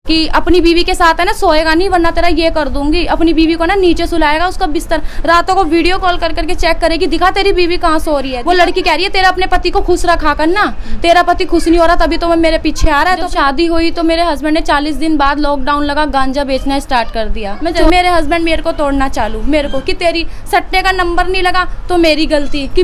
कि अपनी बीवी के साथ है ना सोएगा नहीं, वरना तेरा ये कर दूंगी। अपनी बीवी को ना नीचे सुलाएगा, उसका बिस्तर रातों को वीडियो कॉल कर करके चेक करेगी, दिखा तेरी बीवी कहाँ सो रही है। वो लड़की कह रही है तेरा अपने पति को खुश रखा करना, तेरा पति खुश नहीं हो रहा तभी तो मेरे पीछे आ रहा है। तो शादी हुई तो मेरे हस्बैंड ने 40 दिन बाद लॉकडाउन लगा, गांजा बेचना स्टार्ट कर दिया। मेरे हस्बैंड मेरे को तोड़ना चालू, मेरे को कि तेरी सट्टे का नंबर नहीं लगा तो मेरी गलती, कि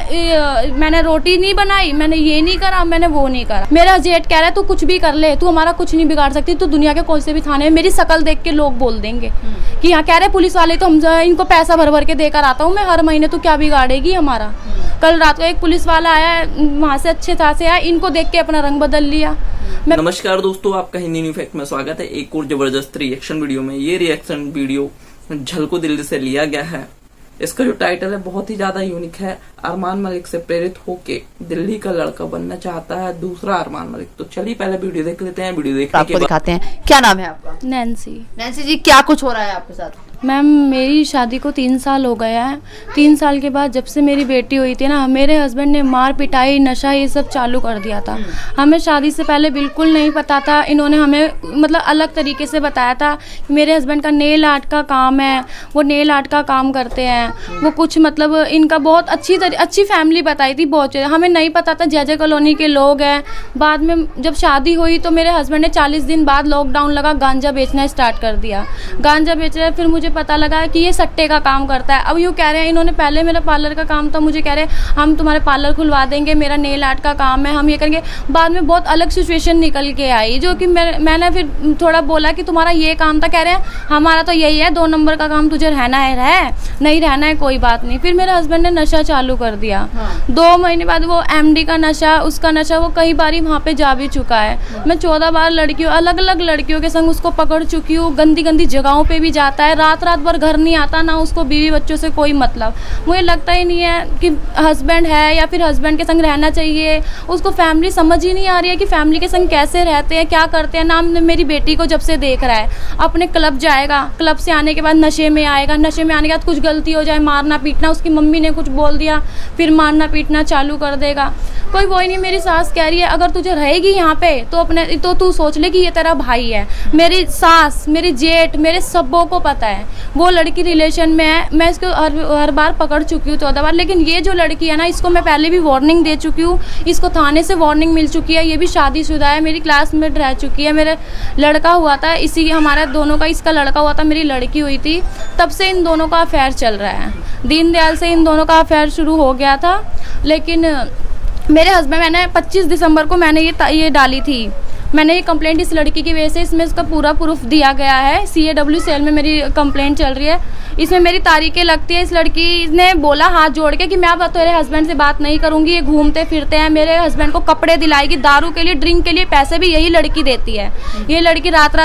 मैंने रोटी नहीं बनाई, मैंने ये नहीं करा, मैंने वो नहीं करा। मेरा जेठ कह रहा है तू कुछ भी कर ले, तू हमारा कुछ नहीं बिगाड़ सकती, तू दुनिया के कोई से भी थाने में मेरी शकल देख के लोग बोल देंगे कि यहाँ कह रहे पुलिस वाले तो हम इनको पैसा भर भर के देकर आता हूँ मैं हर महीने, तो क्या बिगाड़ेगी हमारा। कल रात को एक पुलिस वाला आया, वहाँ से अच्छे था से आया, इनको देख के अपना रंग बदल लिया। नमस्कार दोस्तों, आपका हिंदी न्यू फैक्ट में स्वागत है एक और जबरदस्त रिएक्शन वीडियो में। ये रिएक्शन वीडियो झलको दिल्ली से लिया गया है। इसका जो टाइटल है बहुत ही ज्यादा यूनिक है। अरमान मलिक से प्रेरित होके दिल्ली का लड़का बनना चाहता है दूसरा अरमान मलिक। तो चलिए पहले वीडियो देख लेते हैं। वीडियो देखने के बाद दिखाते हैं। क्या नाम है आपका? नैन्सी जी, क्या कुछ हो रहा है आपके साथ? मैम मेरी शादी को 3 साल हो गया है। 3 साल के बाद जब से मेरी बेटी हुई थी ना, मेरे हस्बैंड ने मार पिटाई नशा ये सब चालू कर दिया था। हमें शादी से पहले बिल्कुल नहीं पता था। इन्होंने हमें मतलब अलग तरीके से बताया था कि मेरे हस्बैंड का नेल आर्ट का काम है, वो नेल आर्ट का काम करते हैं। वो कुछ मतलब इनका बहुत अच्छी फैमिली बताई थी, बहुत हमें नहीं पता था जय जय कॉलोनी के लोग हैं। बाद में जब शादी हुई तो मेरे हस्बैंड ने 40 दिन बाद लॉकडाउन लगा, गांजा बेचना स्टार्ट कर दिया। गांजा बेच रहे, फिर मुझे पता लगा कि ये सट्टे का काम करता है। अब यूँ कह रहे हैं, इन्होंने पहले मेरा पार्लर का काम था, मुझे कह रहे हैं हम तुम्हारे पार्लर खुलवा देंगे, मेरा नेल आर्ट का काम है, हम ये करेंगे। बाद में बहुत अलग सिचुएशन निकल के आई, जो कि मैंने फिर थोड़ा बोला कि तुम्हारा ये काम था, कह रहे हैं हमारा तो यही है 2 नंबर का काम, तुझे रहना है नहीं रहना है कोई बात नहीं। फिर मेरे हस्बैंड ने नशा चालू कर दिया। 2 महीने बाद वो MD का नशा, उसका नशा, वो कई बार वहाँ पे जा भी चुका है। मैं 14 बार अलग अलग लड़कियों के संग उसको पकड़ चुकी हूँ। गंदी गंदी जगहों पे भी जाता है, रात भर घर नहीं आता, ना उसको बीवी बच्चों से कोई मतलब। मुझे लगता ही नहीं है कि हस्बैंड है या फिर हस्बैंड के संग रहना चाहिए। उसको फैमिली समझ ही नहीं आ रही है कि फैमिली के संग कैसे रहते हैं, क्या करते हैं। ना मेरी बेटी को जब से देख रहा है, अपने क्लब जाएगा, क्लब से आने के बाद नशे में आएगा, नशे में आने के बाद कुछ गलती हो जाए मारना पीटना, उसकी मम्मी ने कुछ बोल दिया फिर मारना पीटना चालू कर देगा। कोई वो ही नहीं। मेरी सास कह रही है अगर तुझे रहेगी यहाँ पे तो तू सोच ले कि ये तेरा भाई है। मेरी सास, मेरी जेठ, मेरे सबों को पता है वो लड़की रिलेशन में है। मैं इसको हर बार पकड़ चुकी हूँ 14 बार। लेकिन ये जो लड़की है ना, इसको मैं पहले भी वार्निंग दे चुकी हूँ, इसको थाने से वार्निंग मिल चुकी है। ये भी शादीशुदा है, मेरी क्लासमेट रह चुकी है, मेरे लड़का हुआ था, इसी हमारा दोनों का, इसका लड़का हुआ था, मेरी लड़की हुई थी। तब से इन दोनों का अफेयर चल रहा है। दीनदयाल से इन दोनों का अफेयर शुरू हो गया था। लेकिन मेरे हस्बैंड, मैंने 25 दिसंबर को मैंने ये डाली थी, मैंने ये कंप्लेंट इस लड़की की वजह से, इसमें इसका पूरा प्रूफ दिया गया है। CAW सेल में मेरी कंप्लेंट चल रही है, इसमें मेरी तारीखें लगती है। इस लड़की ने बोला हाथ जोड़ के कि मैं अब तेरे हस्बैंड से बात नहीं करूंगी, ये घूमते फिरते हैं, मेरे हस्बैंड को कपड़े दिलाएगी, दारू के लिए, ड्रिंक के लिए पैसे भी यही लड़की देती है। ये लड़की रात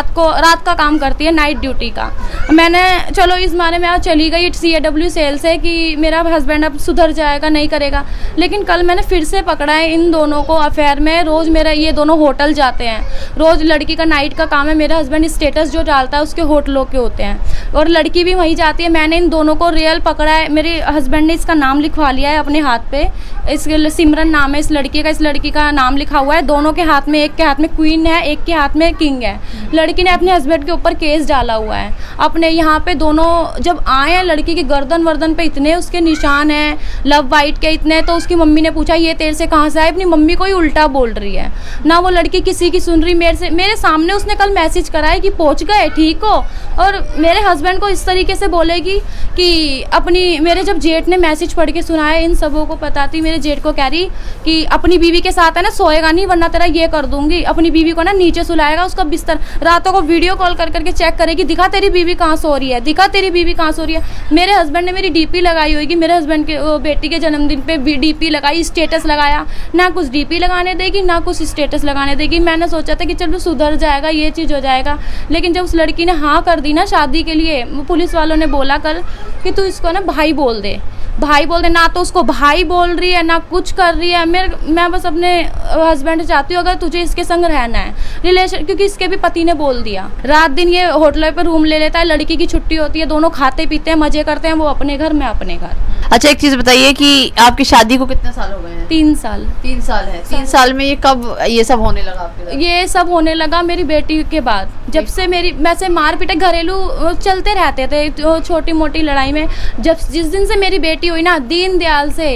का काम करती है, नाइट ड्यूटी का। मैंने चलो इस मारे में चली गई CAW सेल से कि मेरा हस्बैंड अब सुधर जाएगा, नहीं करेगा। लेकिन कल मैंने फिर से पकड़ा है इन दोनों को अफेयर में। रोज मेरा ये दोनों होटल जाते हैं, रोज लड़की का नाइट का काम है। मेरा हस्बैंड स्टेटस जो डालता है उसके होटलों के होते हैं और लड़की भी वहीं जाती है। मैंने इन दोनों को रियल पकड़ा है। मेरे हस्बैंड ने इसका नाम लिखवा लिया है अपने हाथ पे, इसके सिमरन नाम है इस लड़की का नाम लिखा हुआ है। दोनों के हाथ में, एक के हाथ में क्वीन है, एक के हाथ में किंग है। लड़की ने अपने हस्बैंड के ऊपर केस डाला हुआ है अपने यहाँ पे। दोनों जब आए हैं, लड़की की गर्दन वर्दन पे इतने उसके निशान हैं, लव वाइट के इतने। तो उसकी मम्मी ने पूछा ये तेरे से कहाँ से आए? अपनी मम्मी को ही उल्टा बोल रही है ना, वो लड़की किसी की सुन रही। मेरे सामने उसने कल मैसेज करा है कि पहुंच गए, ठीक हो। और मेरे हस्बैंड को इस तरीके से बोलेगी कि मेरे जब जेठ ने मैसेज पढ़ के सुनाया, इन सबों को बताती, मेरे जेठ को कह रही कि अपनी बीवी के साथ है ना सोएगा नहीं, वरना तेरा ये कर दूंगी। अपनी बीवी को ना नीचे सुलाएगा, उसका बिस्तर रातों को वीडियो कॉल कर करके चेक करेगी, दिखा तेरी बीवी कहाँ सो रही है, दिखा तेरी बीवी कहाँ सो रही है। मेरे हस्बैंड ने मेरी DP लगाई होगी, मेरे हस्बैंड के बेटी के जन्मदिन पे DP लगाई, स्टेटस लगाया। ना कुछ DP लगाने देगी, ना कुछ स्टेटस लगाने देगी। मैंने सोचा था कि चलो सुधर जाएगा, ये चीज़ हो जाएगा। लेकिन जब उस लड़की ने हाँ कर दी ना शादी के लिए, पुलिस वालों ने बोला कल कि तू इसको ना भाई बोल दे, भाई बोलते, ना तो उसको भाई बोल रही है ना कुछ कर रही है। मैं बस अपने हस्बैंड से चाहती हूँ अगर तुझे इसके संग रहना है रिलेशन, क्योंकि इसके भी पति ने बोल दिया। रात दिन ये होटल पे रूम ले लेता है, लड़की की छुट्टी होती है, दोनों खाते पीते हैं, मजे करते हैं, वो अपने घर मैं अपने घर। अच्छा, एक चीज बताइए कि आपकी शादी को कितने साल हो गए हैं? 3 साल। 3 साल है। 3 साल में ये कब ये सब होने लगा आपके साथ? ये सब होने लगा मेरी बेटी के बाद, जब से मेरी वैसे मार पीटे घरेलू चलते रहते थे छोटी मोटी लड़ाई में। जब जिस दिन से मेरी बेटी हुई ना, दीनदयाल से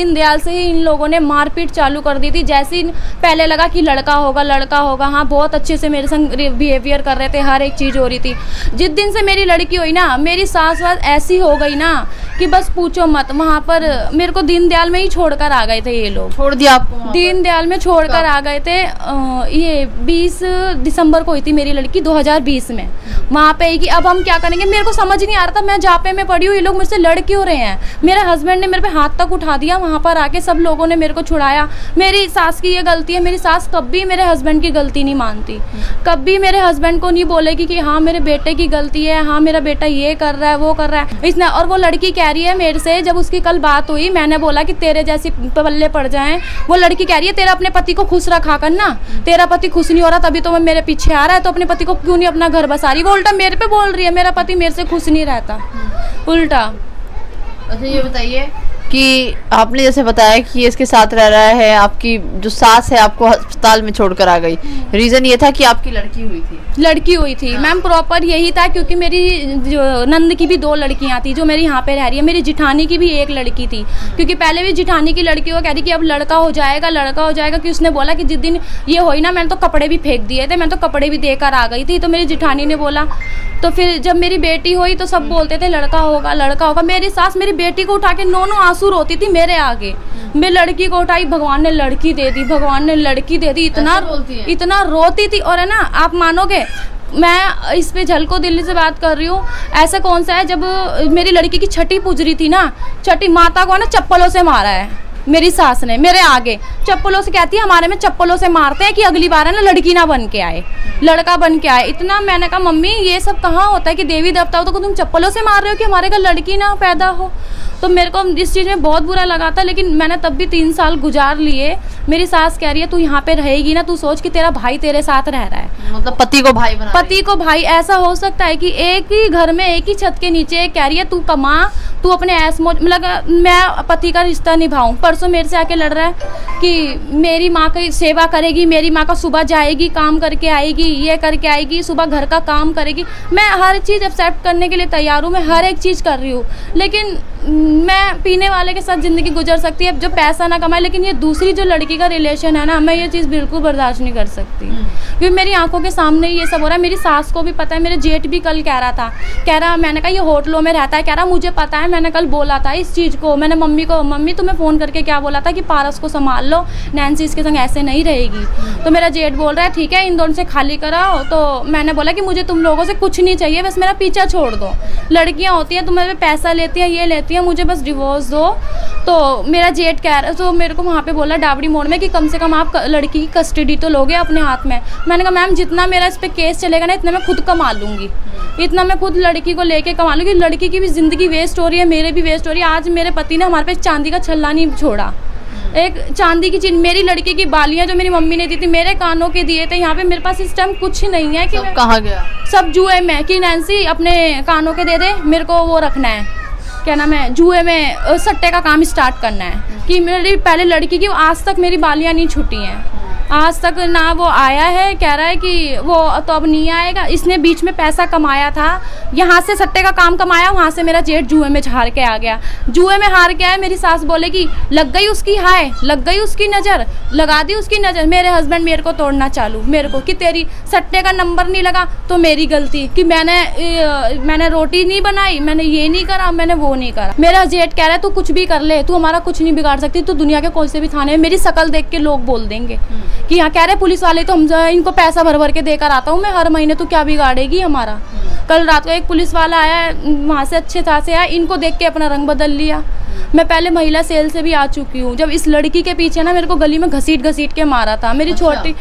ही इन लोगों ने मारपीट चालू कर दी थी। जैसे ही पहले लगा कि लड़का होगा, हाँ बहुत अच्छे से मेरे संग बिहेवियर कर रहे थे, हर एक चीज़ हो रही थी। जिस दिन से मेरी लड़की हुई ना, मेरी सास वास ऐसी हो गई ना कि बस पूछो मत। वहाँ पर मेरे को दीनदयाल में ही छोड़कर आ गए थे ये लोग। छोड़ दिया आपको? दीनदयाल में छोड़कर आ गए थे। ये 20 दिसंबर को हुई थी मेरी लड़की 2020 में। वहाँ पे कि अब हम क्या करेंगे, मेरे को समझ नहीं आ रहा था। मैं जापे में पड़ी हूँ, ये लोग मुझसे लड़ क्यों रहे हैं। मेरे हस्बैंड ने मेरे पे हाथ तक उठा दिया, वहाँ पर आके सब लोगों ने मेरे को छुड़ाया। मेरी सास की ये गलती है, मेरी सास कभी मेरे हस्बैंड की गलती नहीं मानती, कभी मेरे हस्बैंड को नहीं बोलेगी कि हाँ मेरे बेटे की गलती है, हाँ मेरा बेटा ये कर रहा है वो कर रहा है इसने। और वो लड़की कह रही है मेरे से, जब उसकी कल बात हुई, मैंने बोला कि तेरे जैसी पल्ले पड़ जाएं, वो लड़की कह रही है तेरा अपने पति को खुश रखा कर ना, तेरा पति खुश नहीं हो रहा तभी तो मेरे पीछे आ रहा है, तो अपने पति को क्यों नहीं अपना घर बसा रही। वो उल्टा मेरे पे बोल रही है मेरा पति मेरे से खुश नहीं रहता, उल्टा। अच्छा, ये बताइए कि आपने जैसे बताया कि ये इसके साथ रह रहा है, आपकी जो सास है आपको अस्पताल में छोड़कर आ गई, रीजन ये था कि आपकी लड़की हुई थी। मैम प्रॉपर यही था, क्योंकि मेरी जो नंद की भी 2 लड़कियां थी जो मेरी यहाँ पे रह रही है, मेरी जिठानी की भी 1 लड़की थी, क्योंकि पहले भी जिठानी की लड़की वो कह रही कि अब लड़का हो जाएगा कि उसने बोला कि जिस दिन ये हुई ना, मैंने तो कपड़े भी फेंक दिए थे, मैं तो कपड़े भी देकर आ गई थी। तो मेरी जिठानी ने बोला, तो फिर जब मेरी बेटी हुई तो सब बोलते थे लड़का होगा। मेरी सास मेरी बेटी को उठा के 9 आंसू रोती थी मेरे आगे। मैं लड़की को उठाई, भगवान ने लड़की दे दी, इतना रोती थी। और है ना, आप मानोगे, मैं इस पे झलको दिल्ली से बात कर रही हूँ। ऐसा कौन सा है, जब मेरी लड़की की छठी पुजरी थी ना, छठी माता को ना चप्पलों से मारा है मेरी सास ने मेरे आगे। चप्पलों से कहती है हमारे में चप्पलों से मारते हैं कि अगली बार है ना लड़की ना बन के आए, लड़का बन के आए। इतना मैंने कहा मम्मी ये सब कहाँ होता है कि देवी देवता हो तो तुम चप्पलों से मार रहे हो कि हमारे घर लड़की ना पैदा हो। तो मेरे को इस चीज़ में बहुत बुरा लगा था, लेकिन मैंने तब भी 3 साल गुजार लिए। मेरी सास कह रही है तू यहाँ पे रहेगी ना, तू सोच कि तेरा भाई तेरे साथ रह रहा है, मतलब पति को भाई। ऐसा हो सकता है कि एक ही घर में एक ही छत के नीचे कह रही है तू कमा, तू अपने ऐस मौज, मतलब मैं पति का रिश्ता निभाऊं। परसों मेरे से आके लड़ रहा है कि मेरी माँ की सेवा करेगी, मेरी माँ का सुबह जाएगी काम करके आएगी, ये करके आएगी, सुबह घर का काम करेगी। मैं हर चीज़ एक्सेप्ट करने के लिए तैयार हूँ, मैं हर एक चीज़ कर रही हूँ, लेकिन मैं पीने वाले के साथ ज़िंदगी गुजर सकती है जो पैसा ना कमाए, लेकिन ये दूसरी जो लड़की का रिलेशन है ना, मैं ये चीज़ बिल्कुल बर्दाश्त नहीं कर सकती, क्योंकि मेरी आंखों के सामने ये सब हो रहा है। मेरी सास को भी पता है, मेरे जेठ भी कल कह रहा मैंने कहा ये होटलों में रहता है, कह रहा मुझे पता है, मैंने कल बोला था इस चीज़ को। मैंने मम्मी तुम्हें फ़ोन करके क्या बोला था कि पारस को संभाल लो, नैन्सी इसके संग ऐसे नहीं रहेगी। तो मेरा जेठ बोल रहा है ठीक है इन दोनों से खाली कराओ। तो मैंने बोला कि मुझे तुम लोगों से कुछ नहीं चाहिए, बस मेरा पीछा छोड़ दो। लड़कियाँ होती हैं तुम्हारे पैसा लेती हैं, ये लेती हैं, मुझे बस डिवोर्स दो। तो मेरा जेठ कह रहा, तो मेरे को वहाँ पे बोला डाबड़ी मोड़ में कि कम से कम आप लड़की की कस्टडी तो लोगे अपने हाथ में। मैंने कहा मैम जितना मेरा इस पर केस चलेगा ना, इतना मैं खुद कमा लूँगी, इतना मैं खुद लड़की को लेके कमा लूँगी। लड़की की भी ज़िंदगी वेस्ट हो रही है, मेरे भी वेस्ट हो रही है। आज मेरे पति ने हमारे पे चांदी का छल्ला नहीं छोड़ा, एक चांदी की चीज। मेरी लड़की की बालियां जो मेरी मम्मी ने दी थी, मेरे कानों के दिए थे। यहाँ पे मेरे पास इस टाइम कुछ नहीं है कि सब कहाँ गया, सब जुए में कि नैन्सी अपने कानों के दे दे, मेरे को वो रखना है, क्या नाम है, जुए में सट्टे का काम स्टार्ट करना है। कि मेरी पहले लड़की की आज तक मेरी बालियां नहीं छूटी हैं, आज तक ना वो आया है, कह रहा है कि वो तो अब नहीं आएगा। इसने बीच में पैसा कमाया था, यहाँ से सट्टे का काम कमाया, वहाँ से मेरा जेठ जुए में हार के आ गया। जुए में हार के आया, मेरी सास बोलेगी लग गई उसकी हाय, लग गई उसकी नज़र, लगा दी उसकी नज़र। मेरे हस्बैंड मेरे को तोड़ना चालू, मेरे को कि तेरी सट्टे का नंबर नहीं लगा तो मेरी गलती, कि मैंने रोटी नहीं बनाई, मैंने ये नहीं करा, मैंने वो नहीं करा। मेरा जेठ कह रहा है तू कुछ भी कर ले, तू हमारा कुछ नहीं बिगाड़ सकती, तू दुनिया के कोई से भी थाने में मेरी शक्ल देख के लोग बोल देंगे कि यहाँ कह रहे पुलिस वाले तो हम इनको पैसा भर भर के देकर आता हूँ मैं हर महीने, तो क्या बिगाड़ेगी हमारा। कल रात को एक पुलिस वाला आया, वहाँ से अच्छे था से आया, इनको देख के अपना रंग बदल लिया। मैं पहले महिला सेल से भी आ चुकी हूँ। जब इस लड़की के पीछे ना मेरे को गली में घसीट के मारा था। मेरी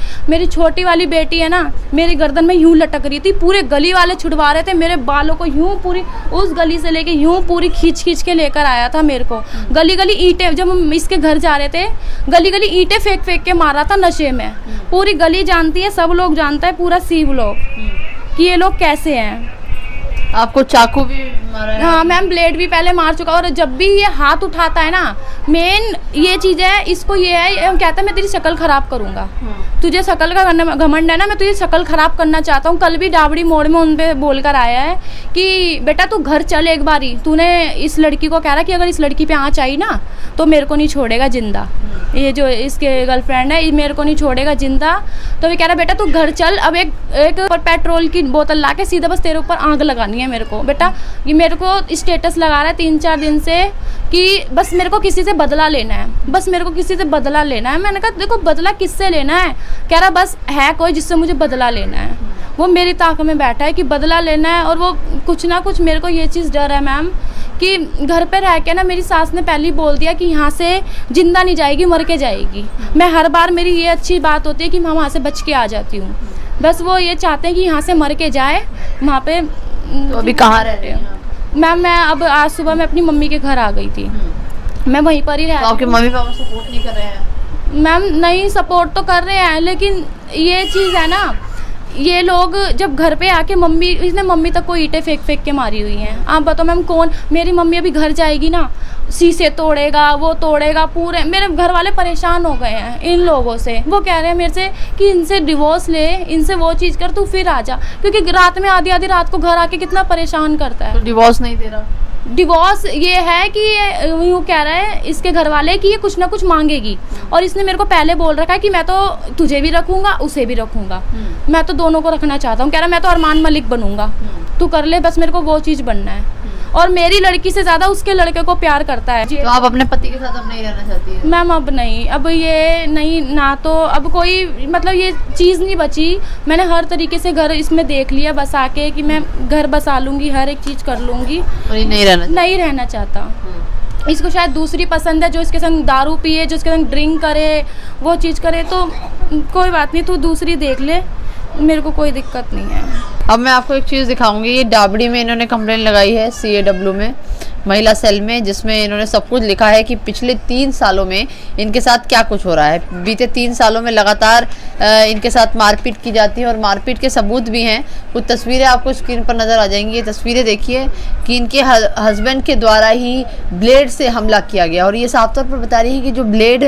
छोटी वाली बेटी है ना, मेरी गर्दन में यूं लटक रही थी, पूरे गली वाले छुड़वा रहे थे मेरे बालों को, यूं पूरी उस गली से लेके यूं पूरी खींच के लेकर आया था मेरे को। गली ईंटें, जब हम इसके घर जा रहे थे गली ईंटें फेंक के मारा था नशे में। पूरी गली जानती है, सब लोग जानता है, पूरा सीव लोग कि ये लोग कैसे हैं। आपको चाकू भी मारा है? हाँ मैम, ब्लेड भी पहले मार चुका। और जब भी ये हाथ उठाता है ना, मेन ये चीज़ है, इसको ये है, कहता है मैं तेरी शक्ल खराब करूँगा, तुझे शक्ल का घमंड है ना, मैं तुझे शक्ल खराब करना चाहता हूँ। कल भी डाबड़ी मोड़ में उन पे बोल कर आया है कि बेटा तू घर चल एक बारी, तूने इस लड़की को कह रहा कि अगर इस लड़की पे आँच आई ना तो मेरे को नहीं छोड़ेगा जिंदा, ये जो इसके गर्लफ्रेंड है मेरे को नहीं छोड़ेगा जिंदा। तो ये कह रहा बेटा तू घर चल, अब एक पेट्रोल की बोतल ला के सीधा बस तेरे ऊपर आग लगानी है मेरे को। बेटा ये मेरे को स्टेटस लगा रहा है 3-4 दिन से कि बस मेरे को किसी से बदला लेना है, बस मेरे को किसी से बदला लेना है। मैंने कहा देखो बदला किससे लेना है? कह रहा बस है कोई जिससे मुझे बदला लेना है, वो मेरी ताक में बैठा है कि बदला लेना है। और वो कुछ ना कुछ, मेरे को ये चीज़ डर है मैम कि घर पे रह के ना मेरी सास ने पहले ही बोल दिया कि यहाँ से जिंदा नहीं जाएगी, मर के जाएगी। मैं हर बार, मेरी ये अच्छी बात होती है कि मैं वहाँ से बच के आ जाती हूँ, बस वो ये चाहते हैं कि यहाँ से मर के जाए। वहाँ पे तो अभी कहाँ रह रहे हैं मैम? मैं अब आज सुबह मैं अपनी मम्मी के घर आ गई थी, मैं वहीं पर ही रह। तो आपके मम्मी पापा सपोर्ट नहीं कर रहे हैं? मैम नहीं, सपोर्ट तो कर रहे हैं, लेकिन ये चीज़ है ना, ये लोग जब घर पे आके इसने मम्मी तक को ईंटें फेंक के मारी हुई हैं। आप बताओ मैम कौन, मेरी मम्मी अभी घर जाएगी ना, शीशे तोड़ेगा, वो तोड़ेगा, पूरे मेरे घर वाले परेशान हो गए हैं इन लोगों से। वो कह रहे हैं मेरे से कि इनसे डिवोर्स ले, इनसे वो चीज़ कर, तू फिर आ जा, क्योंकि रात में आधी रात को घर आके कितना परेशान करता है। तो डिवोर्स नहीं दे रहा? डिवोर्स ये है कि ये यूँ कह रहा है इसके घर वाले कि ये कुछ ना कुछ मांगेगी, और इसने मेरे को पहले बोल रखा है कि मैं तो तुझे भी रखूंगा उसे भी रखूंगा, मैं तो दोनों को रखना चाहता हूँ। कह रहा मैं तो अरमान मलिक बनूंगा, तू कर ले, बस मेरे को वो चीज़ बनना है। और मेरी लड़की से ज़्यादा उसके लड़के को प्यार करता है। तो आप अपने पति के साथ अब नहीं रहना चाहती है? मैम अब नहीं, अब ये नहीं ना, तो अब कोई मतलब ये चीज़ नहीं बची। मैंने हर तरीके से घर इसमें देख लिया बसा के कि मैं घर बसा लूँगी, हर एक चीज़ कर लूँगी, और ये नहीं रहना चाहता। इसको शायद दूसरी पसंद है, जो इसके संग दारू पिए, जो इसके संग ड्रिंक करे, वो चीज़ करे, तो कोई बात नहीं, तू दूसरी देख ले, मेरे को कोई दिक्कत नहीं है। अब मैं आपको एक चीज़ दिखाऊंगी। ये डाबड़ी में इन्होंने कंप्लेंट लगाई है CAW में, महिला सेल में, जिसमें इन्होंने सब कुछ लिखा है कि पिछले 3 सालों में इनके साथ क्या कुछ हो रहा है। बीते 3 सालों में लगातार इनके साथ मारपीट की जाती है, और मारपीट के सबूत भी हैं। कुछ तस्वीरें आपको स्क्रीन पर नज़र आ जाएंगी। ये तस्वीरें देखिए कि इनके हस्बैंड के द्वारा ही ब्लेड से हमला किया गया, और ये साफ तौर पर बता रही है कि जो ब्लेड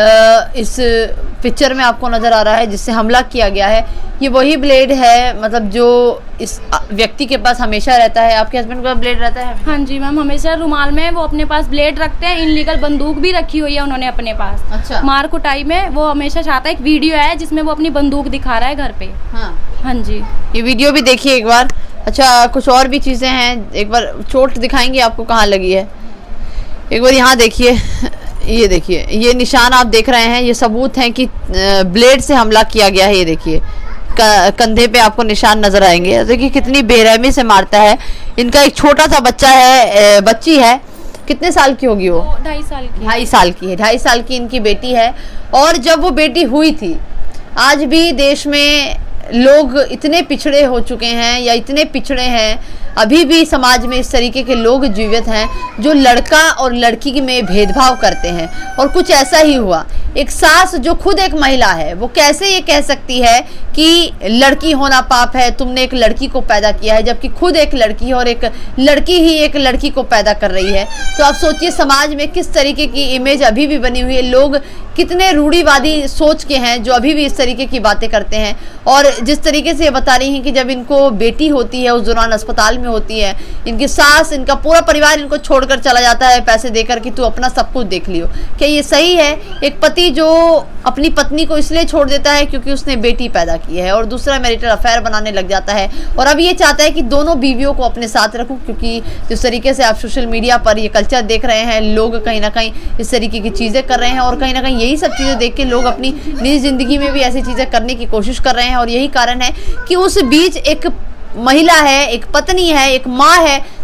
इस पिक्चर में आपको नज़र आ रहा है जिससे हमला किया गया है, ये वही ब्लेड है, मतलब जो इस व्यक्ति के पास हमेशा रहता है। आपके हस्बैंड का ब्लेड रहता है? हाँ जी मैम, हमेशा रुमाल में वो अपने पास ब्लेड रखते हैं। इनलीगल बंदूक भी रखी हुई है उन्होंने अपने पास। अच्छा। मार कुटाई में वो हमेशा चाहता है। एक वीडियो है जिसमें वो अपनी बंदूक दिखा रहा है घर पे। हाँ जी, ये वीडियो भी देखिए एक बार। अच्छा, कुछ और भी चीज़ें हैं, एक बार चोट दिखाएंगे आपको कहाँ लगी है। एक बार यहाँ देखिए, ये देखिए, ये निशान आप देख रहे हैं, ये सबूत हैं कि ब्लेड से हमला किया गया है। ये देखिए कंधे पे आपको निशान नजर आएंगे। देखिए कितनी बेरहमी से मारता है। इनका एक छोटा सा बच्चा है, बच्ची है, कितने साल की होगी वो? 2.5 साल की। 2.5 साल की है, 2.5 साल की इनकी बेटी है। और जब वो बेटी हुई थी, आज भी देश में लोग इतने पिछड़े हो चुके हैं, या इतने पिछड़े हैं, अभी भी समाज में इस तरीके के लोग जीवित हैं जो लड़का और लड़की में भेदभाव करते हैं। और कुछ ऐसा ही हुआ। एक सास जो खुद एक महिला है, वो कैसे ये कह सकती है कि लड़की होना पाप है, तुमने एक लड़की को पैदा किया है, जबकि खुद एक लड़की है और एक लड़की ही एक लड़की को पैदा कर रही है। तो आप सोचिए समाज में किस तरीके की इमेज अभी भी बनी हुई है। लोग कितने रूढ़िवादी सोच के हैं जो अभी भी इस तरीके की बातें करते हैं। और जिस तरीके से ये बता रही हैं कि जब इनको बेटी होती है, उस दौरान अस्पताल में होती है, इनकी सास, इनका पूरा परिवार इनको छोड़कर चला जाता है पैसे देकर कि तू अपना सब कुछ देख लियो। क्या ये सही है? एक पति जो अपनी पत्नी को इसलिए छोड़ देता है क्योंकि उसने बेटी पैदा की है, और दूसरा मैरिटल अफेयर बनाने लग जाता है, और अब ये चाहता है कि दोनों बीवियों को अपने साथ रखूं। क्योंकि जिस तरीके से आप सोशल मीडिया पर ये कल्चर देख रहे हैं, लोग कहीं ना कहीं इस तरीके की चीज़ें कर रहे हैं, और कहीं ना कहीं यही सब चीज़ें देख के लोग अपनी निजी जिंदगी में भी ऐसी चीज़ें करने की कोशिश कर रहे हैं। और यही कारण है कि उस बीच एक महिला है, एक पत्नी है, एक माँ है,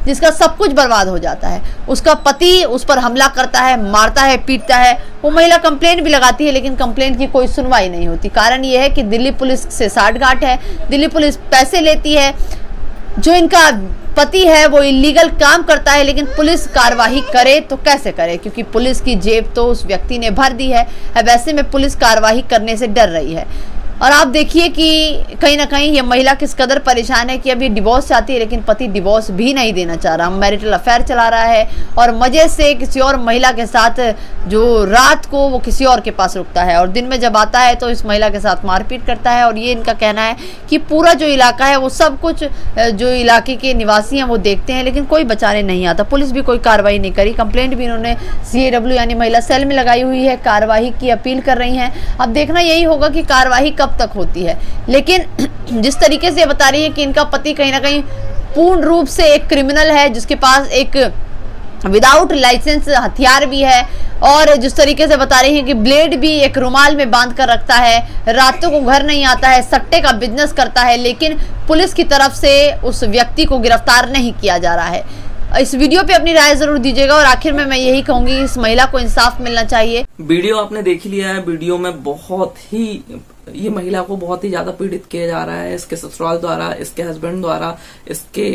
जिसका सब कुछ बर्बाद हो जाता है। उसका पति उस पर हमला करता है, मारता है, पीटता है। वो महिला कंप्लेंट भी लगाती है लेकिन कंप्लेंट की कोई सुनवाई नहीं होती। कारण ये है कि दिल्ली पुलिस से साठगांठ है, दिल्ली पुलिस पैसे लेती है। जो इनका पति है वो इलीगल काम करता है, लेकिन पुलिस कार्रवाई करे तो कैसे करे, क्योंकि पुलिस की जेब तो उस व्यक्ति ने भर दी है। अब ऐसे में पुलिस कार्रवाई करने से डर रही है। और आप देखिए कि कहीं ना कहीं ये महिला किस कदर परेशान है कि अब ये डिवोर्स चाहती है, लेकिन पति डिवोर्स भी नहीं देना चाह रहा, मैरिटल अफेयर चला रहा है और मजे से किसी और महिला के साथ जो रात को वो किसी और के पास रुकता है और दिन में जब आता है तो इस महिला के साथ मारपीट करता है। और ये इनका कहना है कि पूरा जो इलाका है वो सब कुछ जो इलाके के निवासी हैं वो देखते हैं, लेकिन कोई बचाने नहीं आता। पुलिस भी कोई कार्रवाई नहीं करी। कंप्लेंट भी इन्होंने CAW यानी महिला सेल में लगाई हुई है, कार्रवाई की अपील कर रही हैं। अब देखना यही होगा कि कार्रवाई कब तक होती है। लेकिन जिस तरीके से बता रही है कि इनका पति कहीं ना कहीं पूर्ण रूप से एक क्रिमिनल है, जिसके पास एक विदाउट लाइसेंस हथियार भी है, और जिस तरीके से बता रही है कि ब्लेड भी एक रुमाल में बांध कर रखता है, रातों को घर नहीं आता है, सट्टे का बिजनेस करता है, लेकिन पुलिस की तरफ से उस व्यक्ति को गिरफ्तार नहीं किया जा रहा है। इस वीडियो पे अपनी राय जरूर दीजिएगा और आखिर में मैं यही कहूंगी, इस महिला को इंसाफ मिलना चाहिए। वीडियो आपने देख लिया है। वीडियो में बहुत ही ये महिला को बहुत ही ज्यादा पीड़ित किया जा रहा है, इसके ससुराल द्वारा, इसके हस्बैंड द्वारा, इसके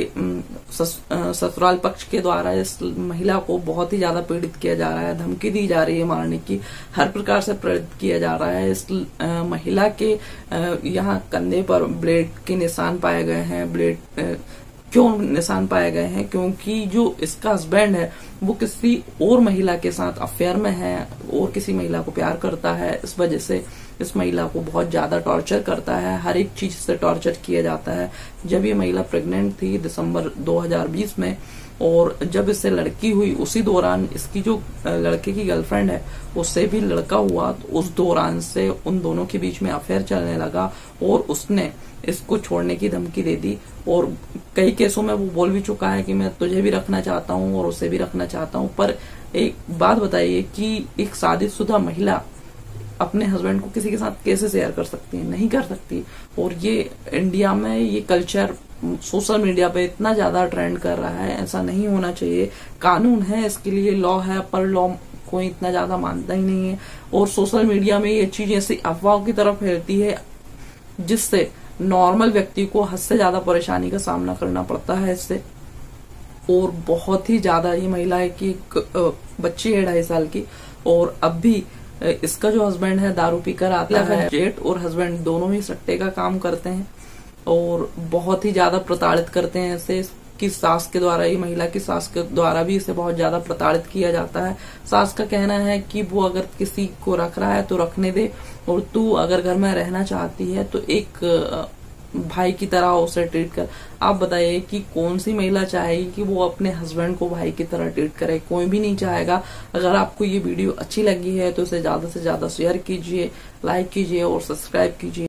ससुराल पक्ष के द्वारा इस महिला को बहुत ही ज्यादा पीड़ित किया जा रहा है, धमकी दी जा रही है मारने की, हर प्रकार से प्रेरित किया जा रहा है। इस महिला के यहाँ कंधे पर ब्लेड के निशान पाए गए हैं। ब्लेड क्यों निशान पाए गए हैं? क्योंकि जो इसका हस्बैंड है वो किसी और महिला के साथ अफेयर में है और किसी महिला को प्यार करता है। इस वजह से इस महिला को बहुत ज्यादा टॉर्चर करता है, हर एक चीज से टॉर्चर किया जाता है। जब ये महिला प्रेग्नेंट थी दिसंबर 2020 में, और जब इससे लड़की हुई उसी दौरान इसकी जो लड़के की गर्लफ्रेंड है उससे भी लड़का हुआ, तो उस दौरान से उन दोनों के बीच में अफेयर चलने लगा और उसने इसको छोड़ने की धमकी दे दी। और कई केसों में वो बोल भी चुका है कि मैं तुझे भी रखना चाहता हूँ और उसे भी रखना चाहता हूँ। पर एक बात बताइए कि एक शादीशुदा महिला अपने हस्बैंड को किसी के साथ कैसे शेयर कर सकती है? नहीं कर सकती। और ये इंडिया में ये कल्चर सोशल मीडिया पे इतना ज्यादा ट्रेंड कर रहा है, ऐसा नहीं होना चाहिए। कानून है, इसके लिए लॉ है, पर लॉ कोई इतना ज्यादा मानता ही नहीं है। और सोशल मीडिया में ये चीज ऐसी अफवाहों की तरफ फैलती है जिससे नॉर्मल व्यक्ति को हद से ज्यादा परेशानी का सामना करना पड़ता है इससे। और बहुत ही ज्यादा ये महिला है कि बच्ची है 2.5 साल की, और अब भी इसका जो हस्बैंड है दारू पीकर आता है। जेठ और हस्बैंड दोनों ही सट्टे का काम करते हैं और बहुत ही ज्यादा प्रताड़ित करते हैं इसे। की सास के द्वारा, ये महिला की सास के द्वारा भी इसे बहुत ज्यादा प्रताड़ित किया जाता है। सास का कहना है कि वो अगर किसी को रख रहा है तो रखने दे, और तू अगर घर में रहना चाहती है तो एक भाई की तरह उसे ट्रीट कर। आप बताइए कि कौन सी महिला चाहेगी कि वो अपने हस्बैंड को भाई की तरह ट्रीट करे? कोई भी नहीं चाहेगा। अगर आपको ये वीडियो अच्छी लगी है तो इसे ज्यादा से ज्यादा शेयर कीजिए, लाइक कीजिए और सब्सक्राइब कीजिए।